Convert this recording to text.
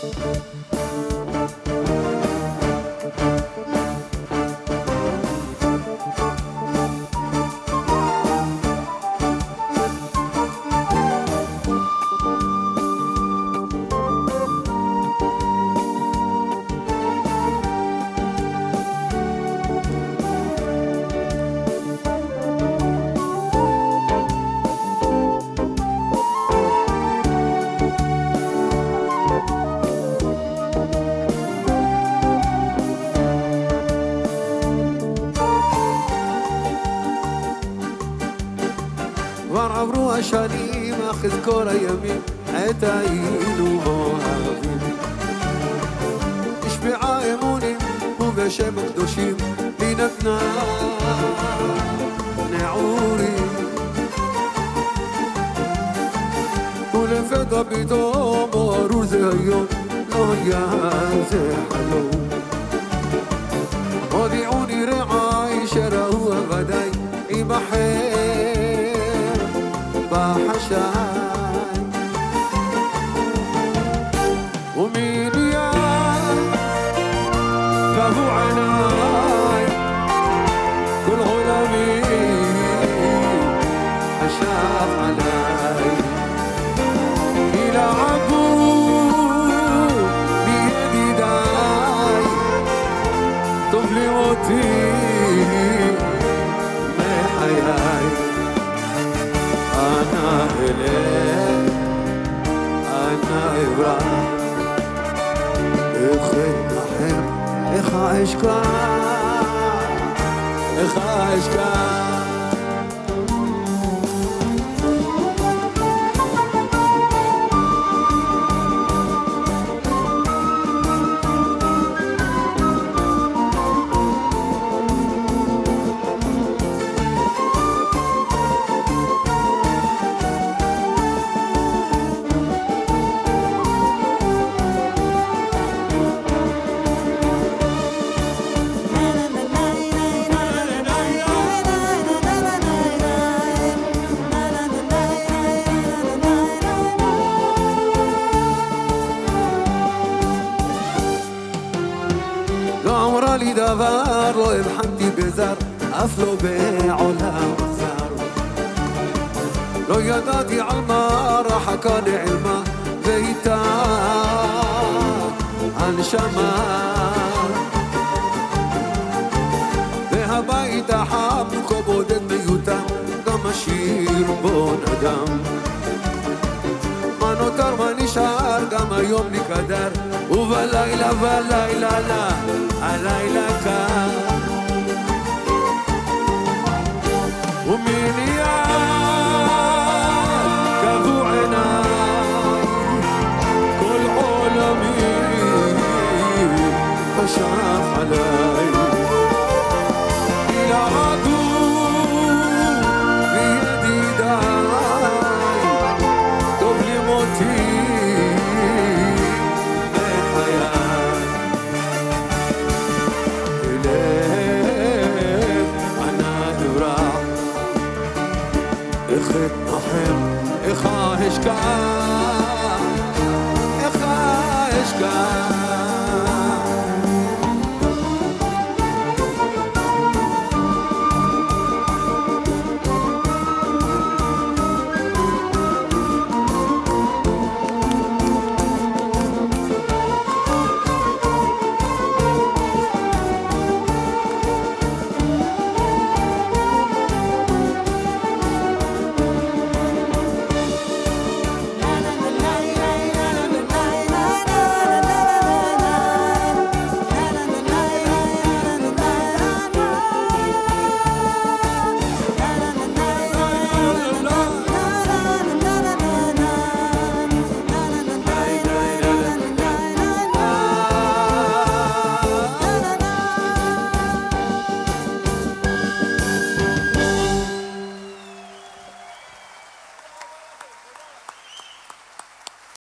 עברו השנים, אך את כל הימים עת היינו אוהבים. השביעה אמונים ובשם הקדושים היא נתנה נעורים, ולפתע פתאום ברור זה היום, לא היה זה חלום. הודיעוני רעי שראו ודאי ייבחר בחשאי, ומיליארד קבעו עיניי כל עולמי חשב עליי, ילעבו מידידיי, טוב לראות מחיי. أنا إليك أنا إبراهيم إخي نحب إخا عشقا إخا عشقا לי דבר, לא הבחנתי בזר, אף לא בעולם זר. לא ידעתי על מה רחקה נעלמה, ואיתה הנשמה. והבית החם כה בודד מיותר, גם השיר בו נדם. מה נותר מה נשאר, גם היום נקדר, ובלילה בלילה לה, הלילה קר. ומיליארד קבעו עיניי כל עולמי חשב עליי, ילעגו מידידיי, טוב למותי إخا هشكا إخا هشكا